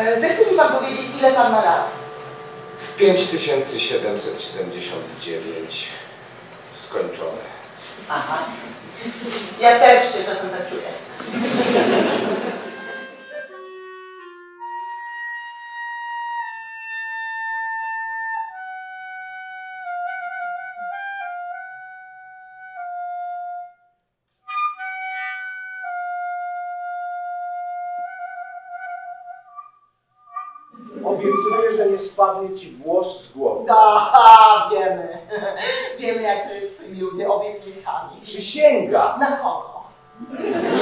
Zechce mi pan powiedzieć, ile pan ma lat? 5779. Skończone. Aha. Ja też się czasem tak czuję. Obiecuję, że nie spadnie ci włos z głowy. Aha, wiemy. Wiemy, jak to jest z tymi obietnicami. Przysięga! Na kogo?